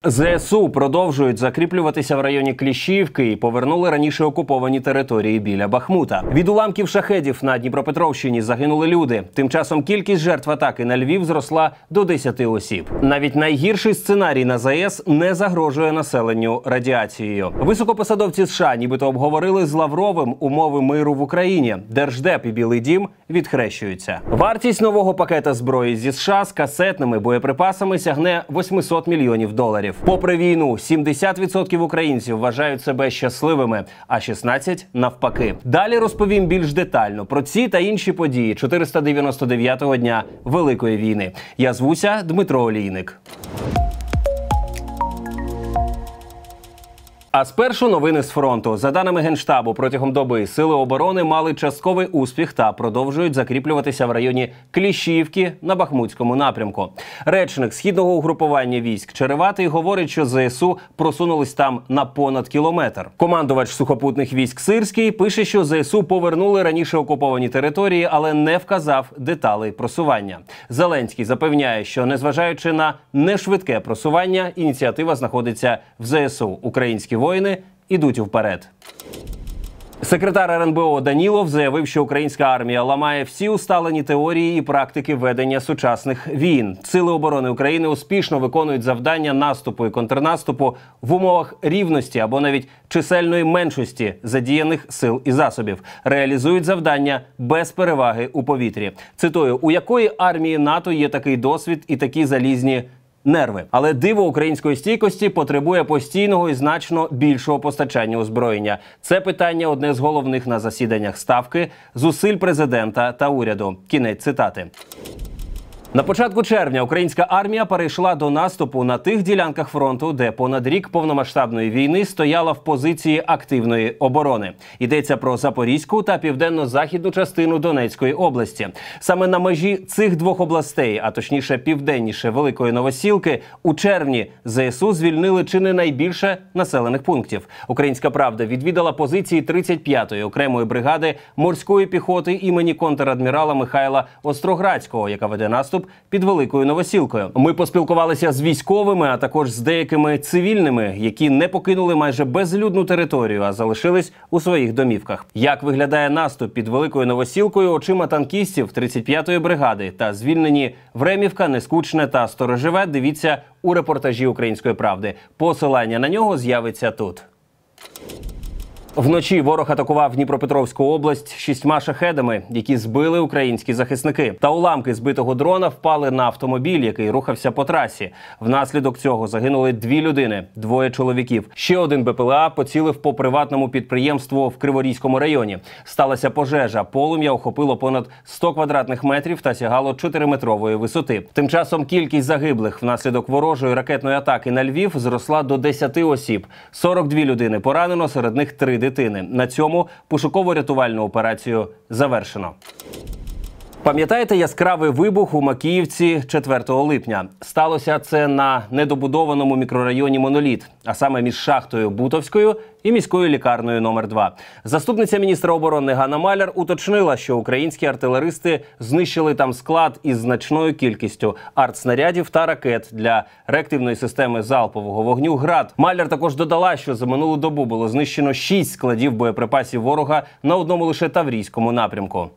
ЗСУ продовжують закріплюватися в районі Кліщіївки і повернули раніше окуповані території біля Бахмута. Від уламків шахедів на Дніпропетровщині загинули люди. Тим часом кількість жертв атаки на Львів зросла до 10 осіб. Навіть найгірший сценарій на ЗАЕС не загрожує населенню радіацією. Високопосадовці США нібито обговорили з Лавровим умови миру в Україні. Держдеп і Білий дім відхрещуються. Вартість нового пакета зброї зі США з касетними боєприпасами сягне $800 мільйонів. Попри війну, 70% українців вважають себе щасливими, а 16% навпаки. Далі розповім більш детально про ці та інші події 499-го дня Великої війни. Я звуся Дмитро Олійник. А спершу новини з фронту. За даними Генштабу, протягом доби Сили оборони мали частковий успіх та продовжують закріплюватися в районі Кліщіївки на Бахмутському напрямку. Речник Східного угрупування військ Череватий говорить, що ЗСУ просунулись там на понад кілометр. Командувач сухопутних військ Сирський пише, що ЗСУ повернули раніше окуповані території, але не вказав деталей просування. Зеленський запевняє, що незважаючи на нешвидке просування, ініціатива знаходиться в ЗСУ. Українські воїни ідуть вперед. Секретар РНБО Данілов заявив, що українська армія ламає всі усталені теорії і практики ведення сучасних війн. Сили оборони України успішно виконують завдання наступу і контрнаступу в умовах рівності або навіть чисельної меншості задіяних сил і засобів. Реалізують завдання без переваги у повітрі. Цитую, у якої армії НАТО є такий досвід і такі залізні нерви. Але диво української стійкості потребує постійного і значно більшого постачання озброєння. Це питання одне з головних на засіданнях Ставки, зусиль президента та уряду. Кінець цитати. На початку червня українська армія перейшла до наступу на тих ділянках фронту, де понад рік повномасштабної війни стояла в позиції активної оборони. Йдеться про Запорізьку та південно-західну частину Донецької області. Саме на межі цих двох областей, а точніше південніше Великої Новосілки, у червні ЗСУ звільнили чи не найбільше населених пунктів. Українська правда відвідала позиції 35-ї окремої бригади морської піхоти імені контрадмірала Михайла Остроградського, яка веде наступ під Великою Новосілкою. Ми поспілкувалися з військовими, а також з деякими цивільними, які не покинули майже безлюдну територію, а залишились у своїх домівках. Як виглядає наступ під Великою Новосілкою очима танкістів 35-ї бригади та звільнені Времівка, Нескучне та Сторожеве, дивіться у репортажі Української правди. Посилання на нього з'явиться тут. Вночі ворог атакував Дніпропетровську область 6 шахедами, які збили українські захисники. Та уламки збитого дрона впали на автомобіль, який рухався по трасі. Внаслідок цього загинули 2 людини, 2 чоловіків. Ще один БПЛА поцілив по приватному підприємству в Криворізькому районі. Сталася пожежа. Полум'я охопило понад 100 квадратних метрів та сягало 4-метрової висоти. Тим часом кількість загиблих внаслідок ворожої ракетної атаки на Львів зросла до 10 осіб. 42 людини поранено, серед них 3 дитини. На цьому пошуково-рятувальну операцію завершено. Пам'ятаєте яскравий вибух у Макіївці 4 липня? Сталося це на недобудованому мікрорайоні Моноліт, а саме між шахтою Бутовською і міською лікарнею номер 2. Заступниця міністра оборони Ганна Маляр уточнила, що українські артилеристи знищили там склад із значною кількістю артснарядів та ракет для реактивної системи залпового вогню «Град». Маляр також додала, що за минулу добу було знищено 6 складів боєприпасів ворога на одному лише Таврійському напрямку.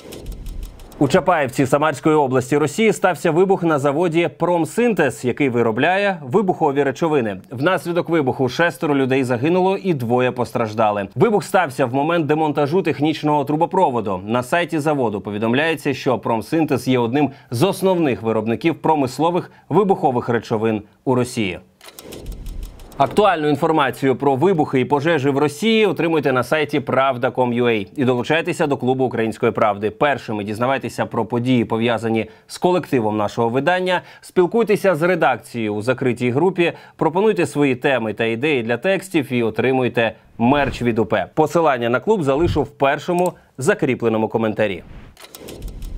У Чапаївці Самарської області Росії стався вибух на заводі «Промсинтез», який виробляє вибухові речовини. Внаслідок вибуху 6 людей загинуло і 2 постраждали. Вибух стався в момент демонтажу технічного трубопроводу. На сайті заводу повідомляється, що «Промсинтез» є одним з основних виробників промислових вибухових речовин у Росії. Актуальну інформацію про вибухи і пожежі в Росії отримуйте на сайті pravda.com.ua і долучайтеся до клубу Української правди. Першими дізнавайтеся про події, пов'язані з колективом нашого видання, спілкуйтеся з редакцією у закритій групі, пропонуйте свої теми та ідеї для текстів і отримуйте мерч від УП. Посилання на клуб залишу в першому закріпленому коментарі.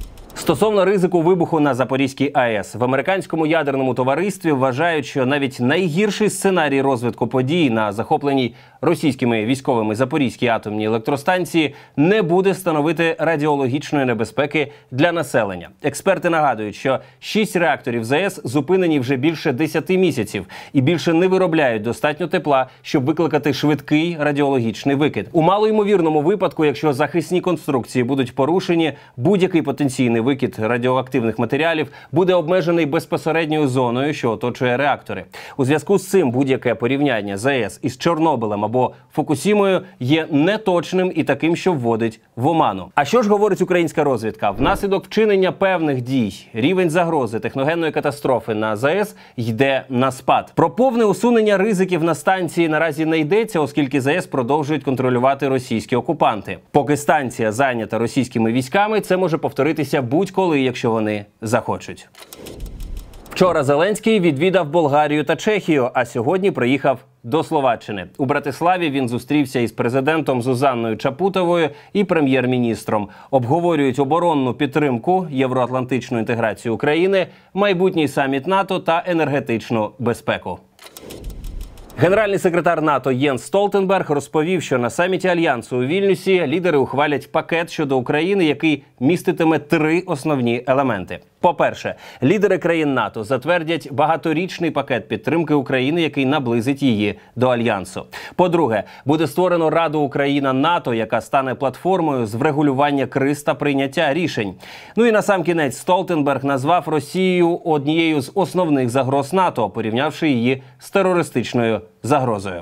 Стосовно ризику вибуху на Запорізькій АЕС, в американському ядерному товаристві вважають, що навіть найгірший сценарій розвитку подій на захопленій російськими військовими Запорізькій атомній електростанції не буде становити радіологічної небезпеки для населення. Експерти нагадують, що 6 реакторів ЗАЕС зупинені вже більше 10 місяців і більше не виробляють достатньо тепла, щоб викликати швидкий радіологічний викид. У малоймовірному випадку, якщо захисні конструкції будуть порушені, будь-який потенційний викид радіоактивних матеріалів буде обмежений безпосередньою зоною, що оточує реактори. У зв'язку з цим будь-яке порівняння ЗАЕС із Чорнобилем або Фукусімою є неточним і таким, що вводить в оману. А що ж говорить українська розвідка? Внаслідок вчинення певних дій рівень загрози техногенної катастрофи на ЗАЕС йде на спад. Про повне усунення ризиків на станції наразі не йдеться, оскільки ЗАЕС продовжують контролювати російські окупанти. Поки станція зайнята російськими військами, це може повторитися будь-коли, якщо вони захочуть. Вчора Зеленський відвідав Болгарію та Чехію, а сьогодні приїхав до Словаччини. У Братиславі він зустрівся із президентом Зузанною Чапутовою і прем'єр-міністром. Обговорюють оборонну підтримку, євроатлантичну інтеграцію України, майбутній саміт НАТО та енергетичну безпеку. Генеральний секретар НАТО Єнс Столтенберг розповів, що на саміті Альянсу у Вільнюсі лідери ухвалять пакет щодо України, який міститиме 3 основні елементи. По-перше, лідери країн НАТО затвердять багаторічний пакет підтримки України, який наблизить її до Альянсу. По-друге, буде створено Раду Україна-НАТО, яка стане платформою з врегулювання криз та прийняття рішень. Ну і насамкінець Столтенберг назвав Росію однією з основних загроз НАТО, порівнявши її з терористичною загрозою.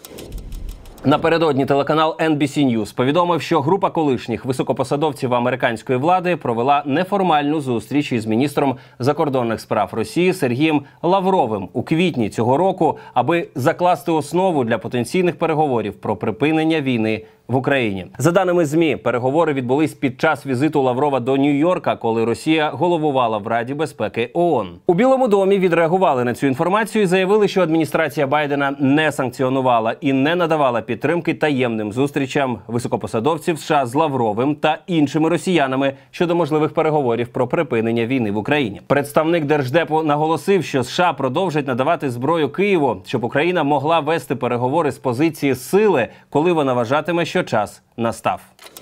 Напередодні телеканал NBC News повідомив, що група колишніх високопосадовців американської влади провела неформальну зустріч із міністром закордонних справ Росії Сергієм Лавровим у квітні цього року, аби закласти основу для потенційних переговорів про припинення війни в Україні. За даними ЗМІ, переговори відбулись під час візиту Лаврова до Нью-Йорка, коли Росія головувала в Раді безпеки ООН. У Білому домі відреагували на цю інформацію і заявили, що адміністрація Байдена не санкціонувала і не надавала підтримки таємним зустрічам високопосадовців США з Лавровим та іншими росіянами щодо можливих переговорів про припинення війни в Україні. Представник Держдепу наголосив, що США продовжать надавати зброю Києву, щоб Україна могла вести переговори з позиції сили, коли вона вважатиме, що час настав.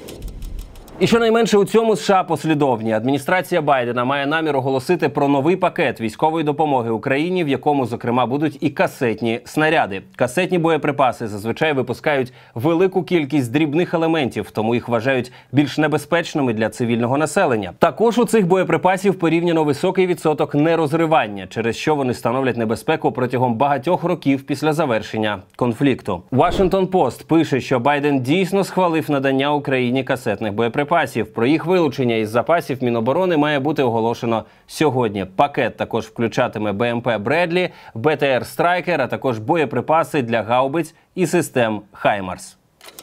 І щонайменше у цьому США послідовні. Адміністрація Байдена має намір оголосити про новий пакет військової допомоги Україні, в якому, зокрема, будуть і касетні снаряди. Касетні боєприпаси зазвичай випускають велику кількість дрібних елементів, тому їх вважають більш небезпечними для цивільного населення. Також у цих боєприпасів порівняно високий відсоток нерозривання, через що вони становлять небезпеку протягом багатьох років після завершення конфлікту. Washington Post пише, що Байден дійсно схвалив надання Україні касетних боєприпасів. Про їх вилучення із запасів Міноборони має бути оголошено сьогодні. Пакет також включатиме БМП «Бредлі», БТР «Страйкер», а також боєприпаси для гаубиць і систем «Хаймарс».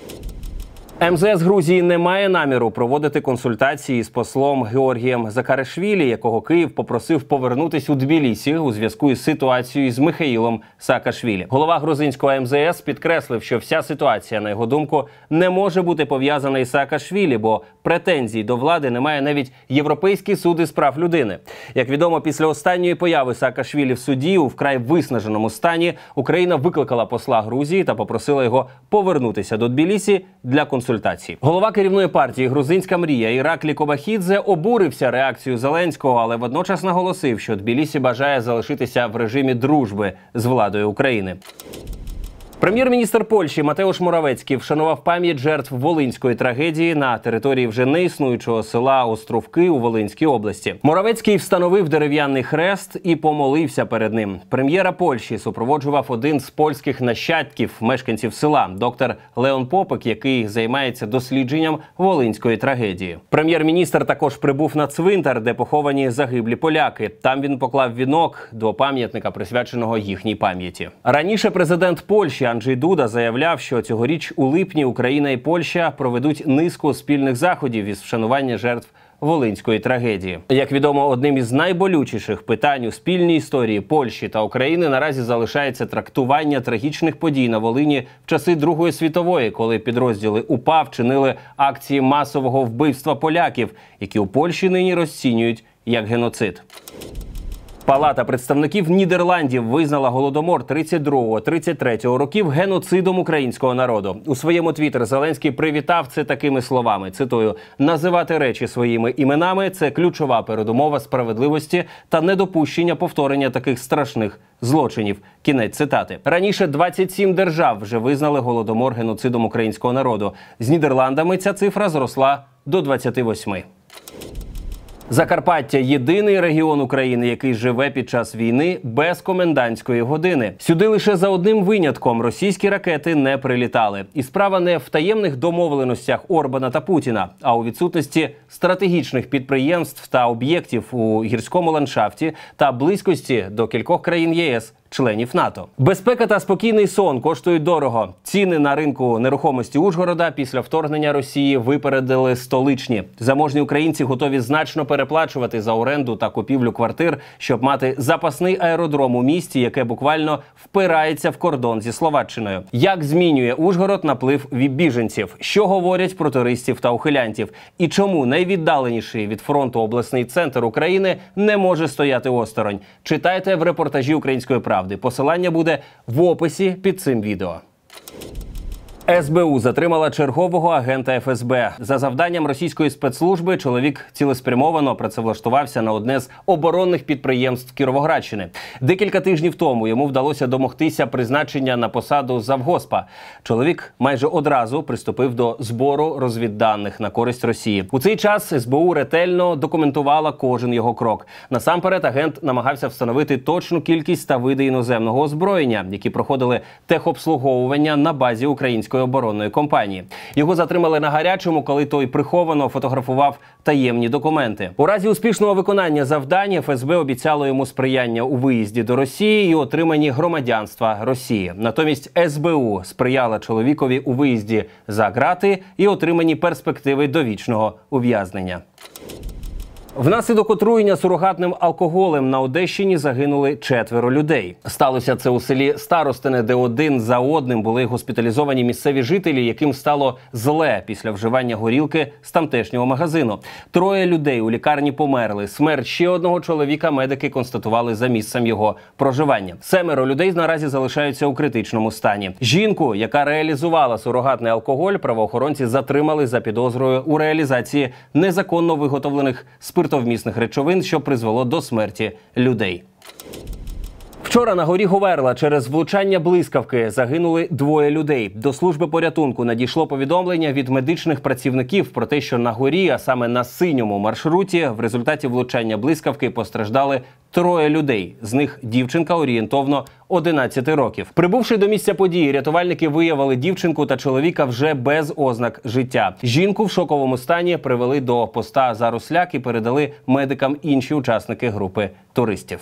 МЗС Грузії не має наміру проводити консультації з послом Георгієм Закаришвілі, якого Київ попросив повернутись у Тбілісі у зв'язку із ситуацією з Михаїлом Саакашвілі. Голова грузинського МЗС підкреслив, що вся ситуація, на його думку, не може бути пов'язана із Саакашвілі, бо претензій до влади немає навіть Європейський суд із прав людини. Як відомо, після останньої появи Саакашвілі в суді у вкрай виснаженому стані Україна викликала посла Грузії та попросила його повернутися до Тбілісі для консультацій. Голова керівної партії «Грузинська мрія» Іраклі Кобахідзе обурився реакцією Зеленського, але водночас наголосив, що Тбілісі бажає залишитися в режимі дружби з владою України. Прем'єр-міністр Польщі Матеуш Моравецький вшанував пам'ять жертв Волинської трагедії на території вже неіснуючого села Островки у Волинській області. Моравецький встановив дерев'яний хрест і помолився перед ним. Прем'єра Польщі супроводжував один з польських нащадків, мешканців села, доктор Леон Попик, який займається дослідженням Волинської трагедії. Прем'єр-міністр також прибув на цвинтар, де поховані загиблі поляки. Там він поклав вінок до пам'ятника, присвяченого їхній пам'яті. Раніше президент Польщі Анджей Дуда заявляв, що цьогоріч у липні Україна і Польща проведуть низку спільних заходів із вшанування жертв волинської трагедії. Як відомо, одним із найболючіших питань у спільній історії Польщі та України наразі залишається трактування трагічних подій на Волині в часи Другої світової, коли підрозділи УПА вчинили акції масового вбивства поляків, які у Польщі нині розцінюють як геноцид. Палата представників Нідерландів визнала Голодомор 32-33 років геноцидом українського народу. У своєму твіттері Зеленський привітав це такими словами, цитую: «Називати речі своїми іменами – це ключова передумова справедливості та недопущення повторення таких страшних злочинів». Кінець цитати. Раніше 27 держав вже визнали Голодомор геноцидом українського народу. З Нідерландами ця цифра зросла до 28. Закарпаття – єдиний регіон України, який живе під час війни без комендантської години. Сюди лише за одним винятком російські ракети не прилітали. І справа не в таємних домовленостях Орбана та Путіна, а у відсутності стратегічних підприємств та об'єктів у гірському ландшафті та близькості до кількох країн ЄС, членів НАТО. Безпека та спокійний сон коштують дорого. Ціни на ринку нерухомості Ужгорода після вторгнення Росії випередили столичні. Заможні українці готові значно переплачувати за оренду та купівлю квартир, щоб мати запасний аеродром у місті, яке буквально впирається в кордон зі Словаччиною. Як змінює Ужгород наплив біженців? Що говорять про туристів та ухилянтів? І чому найвіддаленіший від фронту обласний центр України не може стояти осторонь? Читайте в репортажі «Української правди». Посилання буде в описі під цим відео. СБУ затримала чергового агента ФСБ. За завданням російської спецслужби чоловік цілеспрямовано працевлаштувався на одне з оборонних підприємств Кіровоградщини. Декілька тижнів тому йому вдалося домогтися призначення на посаду завгоспа. Чоловік майже одразу приступив до збору розвідданих на користь Росії. У цей час СБУ ретельно документувала кожен його крок. Насамперед агент намагався встановити точну кількість та види іноземного озброєння, які проходили техобслуговування на базі української оборонної компанії. Його затримали на гарячому, коли той приховано фотографував таємні документи. У разі успішного виконання завдань ФСБ обіцяло йому сприяння у виїзді до Росії і отриманні громадянства Росії. Натомість СБУ сприяла чоловікові у виїзді за ґрати і отриманні перспективи довічного ув'язнення. Внаслідок отруєння сурогатним алкоголем на Одещині загинули 4 людей. Сталося це у селі Старостине, де один за одним були госпіталізовані місцеві жителі, яким стало зле після вживання горілки з тамтешнього магазину. 3 людей у лікарні померли. Смерть ще одного чоловіка медики констатували за місцем його проживання. 7 людей наразі залишаються у критичному стані. Жінку, яка реалізувала сурогатний алкоголь, правоохоронці затримали за підозрою у реалізації незаконно виготовлених спиртовмісних речовин, що призвело до смерті людей. Вчора на горі Говерла через влучання блискавки загинули 2 людей. До служби порятунку надійшло повідомлення від медичних працівників про те, що на горі, а саме на синьому маршруті, в результаті влучання блискавки постраждали 3 людей. З них дівчинка орієнтовно 11 років. Прибувши до місця події, рятувальники виявили дівчинку та чоловіка вже без ознак життя. Жінку в шоковому стані привели до поста «Заросляк» і передали медикам інші учасники групи туристів.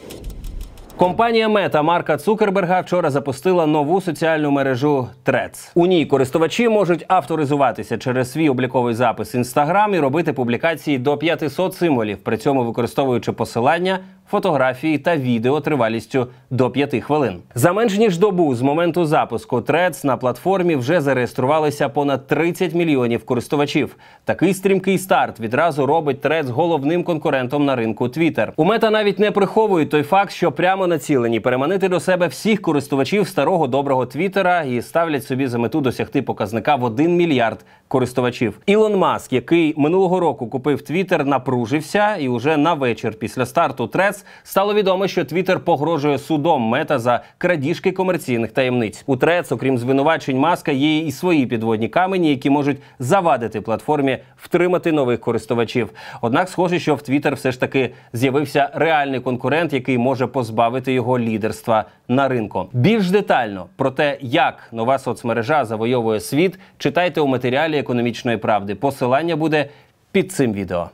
Компанія Мета Марка Цукерберга вчора запустила нову соціальну мережу Threads. У ній користувачі можуть авторизуватися через свій обліковий запис Instagram і робити публікації до 500 символів, при цьому використовуючи посилання, фотографії та відео тривалістю до 5 хвилин. За менш ніж добу з моменту запуску Threads на платформі вже зареєструвалися понад 30 мільйонів користувачів. Такий стрімкий старт відразу робить Threads головним конкурентом на ринку Twitter. У Мета навіть не приховують той факт, що прямо націлені переманити до себе всіх користувачів старого доброго Твіттера і ставлять собі за мету досягти показника в 1 мільярд користувачів. Ілон Маск, який минулого року купив Твіттер, напружився, і уже на вечір після старту Threads стало відомо, що Твіттер погрожує судом Мета за крадіжки комерційних таємниць. У Threads, окрім звинувачень Маска, є і свої підводні камені, які можуть завадити платформі втримати нових користувачів. Однак схоже, що в Твіттер все ж таки з'явився реальний конкурент, який може позбавити його лідерства на ринку. Більш детально про те, як нова соцмережа завойовує світ, читайте у матеріалі «Економічної правди». Посилання буде під цим відео.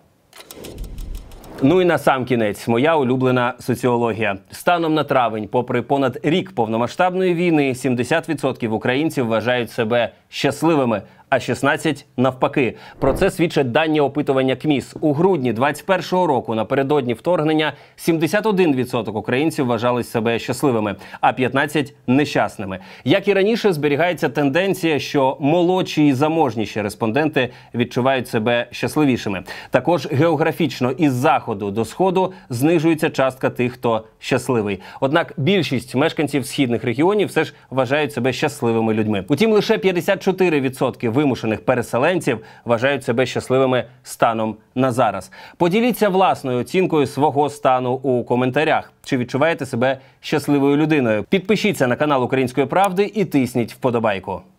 Ну і насамкінець, моя улюблена соціологія. Станом на травень, попри понад рік повномасштабної війни, 70% українців вважають себе щасливими, а 16% навпаки. Про це свідчать дані опитування КМІС. У грудні 2021 року, напередодні вторгнення, 71% українців вважали себе щасливими, а 15% – нещасними. Як і раніше, зберігається тенденція, що молодші і заможніші респонденти відчувають себе щасливішими. Також географічно із заходу до сходу знижується частка тих, хто щасливий. Однак більшість мешканців східних регіонів все ж вважають себе щасливими людьми. Утім, лише 54% вимушених переселенців вважають себе щасливими станом на зараз. Поділіться власною оцінкою свого стану у коментарях. Чи відчуваєте себе щасливою людиною? Підпишіться на канал Української правди і тисніть вподобайку.